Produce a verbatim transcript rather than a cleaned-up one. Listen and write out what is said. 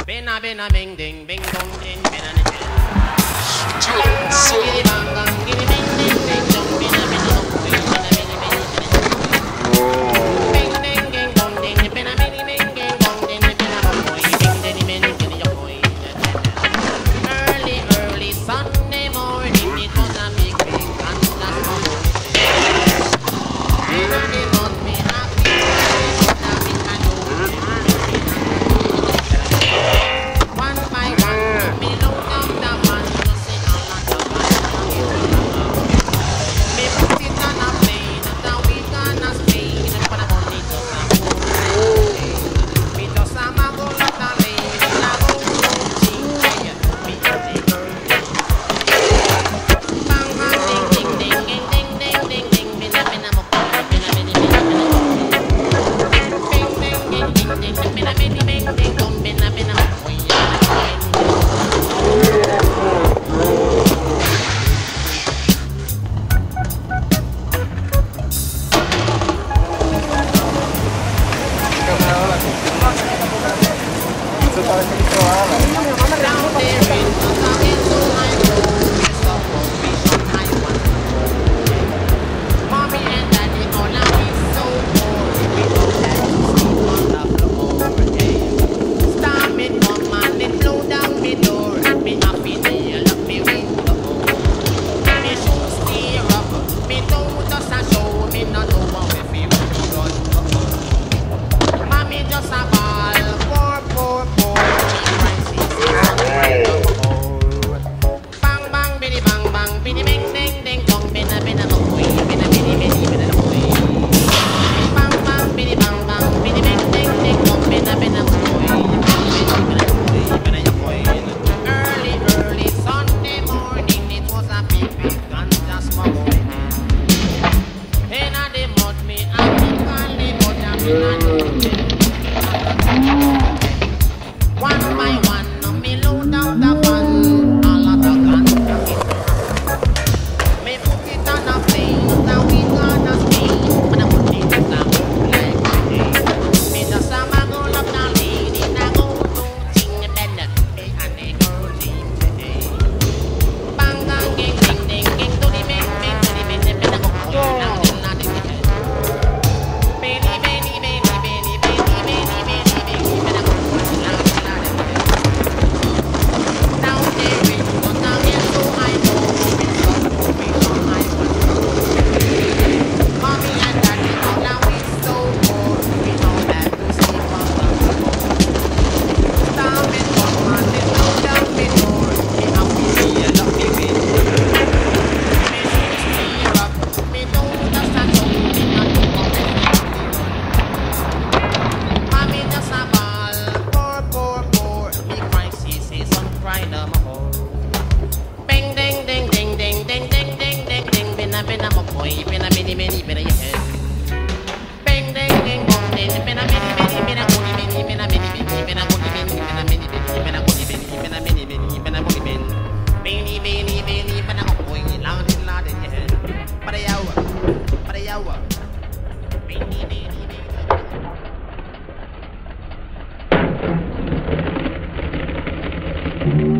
Bena bena bing ding bing dong ding bena ding. Giddy bang bang giddy bing ding ding dong bena bena dong bena bena bena. Bing ding ding dong ding bena bena bing ding dong ding bena dong boy bing ding bing ding your boy. Early early Sunday morning it was a big big thunderstorm. Bena they got me happy. One by one, me load down the man, you see a lot of man. Me put it on a plane, now we gonna Spain, but I'm only just a fool. Me just a mago lot of lane, I go to ching, me a digger. Bang bang ding ding ding ding ding ding ding, bina bina mo ko, bina bina bina bina mo. Bing ding ding ding ding, bina bina bina ding dong, bina bina mo ko. Mm-hmm.